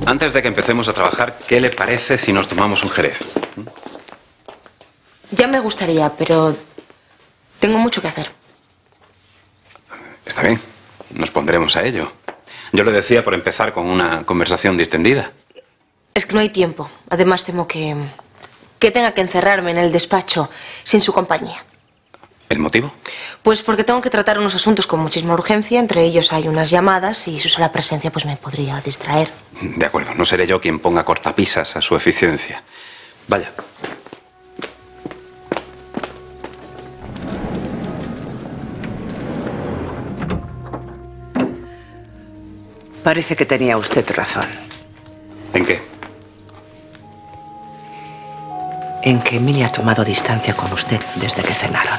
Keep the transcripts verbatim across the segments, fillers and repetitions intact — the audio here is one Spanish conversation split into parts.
Antes de que empecemos a trabajar, ¿qué le parece si nos tomamos un jerez? Ya me gustaría, pero tengo mucho que hacer. Está bien, nos pondremos a ello. Yo le decía por empezar con una conversación distendida. Es que no hay tiempo. Además temo que... que tenga que encerrarme en el despacho sin su compañía. ¿El motivo? Pues porque tengo que tratar unos asuntos con muchísima urgencia. Entre ellos hay unas llamadas y su sola presencia pues me podría distraer. De acuerdo, no seré yo quien ponga cortapisas a su eficiencia. Vaya. Parece que tenía usted razón. ¿En qué? En que Emilia ha tomado distancia con usted desde que cenaron.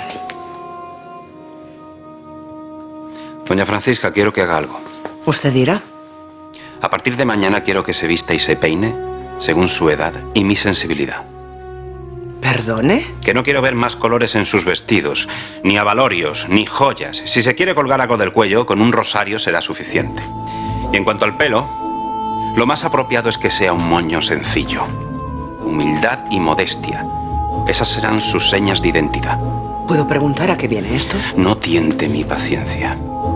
Doña Francisca, quiero que haga algo. ¿Usted dirá? A partir de mañana quiero que se vista y se peine según su edad y mi sensibilidad. ¿Perdone? Que no quiero ver más colores en sus vestidos, ni abalorios, ni joyas. Si se quiere colgar algo del cuello, con un rosario será suficiente. Y en cuanto al pelo, lo más apropiado es que sea un moño sencillo. Humildad y modestia. Esas serán sus señas de identidad. ¿Puedo preguntar a qué viene esto? No tiente mi paciencia.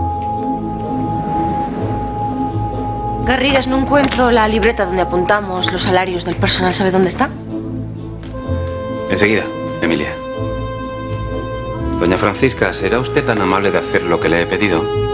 Garrigues, no encuentro la libreta donde apuntamos los salarios del personal. ¿Sabe dónde está? Enseguida, Emilia. Doña Francisca, ¿será usted tan amable de hacer lo que le he pedido?